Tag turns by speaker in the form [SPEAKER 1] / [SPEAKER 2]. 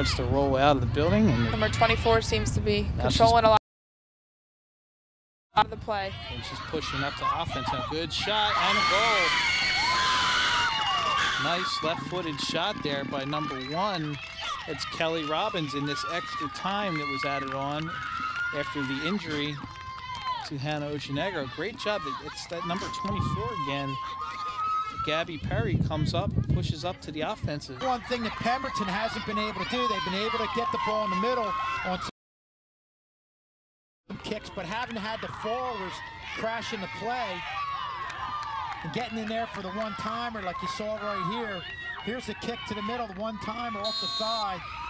[SPEAKER 1] Starts to roll out of the building. And
[SPEAKER 2] number 24 seems to be controlling a lot of the play.
[SPEAKER 1] And she's pushing up to offense. A good shot and a goal. Nice left-footed shot there by number 1. It's Kelly Robbins in this extra time that was added on after the injury to Hannah Oceanegro. Great job. It's that number 24 again. Gabby Perry comes up, pushes up to the offensive.
[SPEAKER 3] One thing that Pemberton hasn't been able to do, they've been able to get the ball in the middle on some kicks, but haven't had the forwards crash into play and getting in there for the one-timer like you saw right here. Here's the kick to the middle, the one-timer off the side.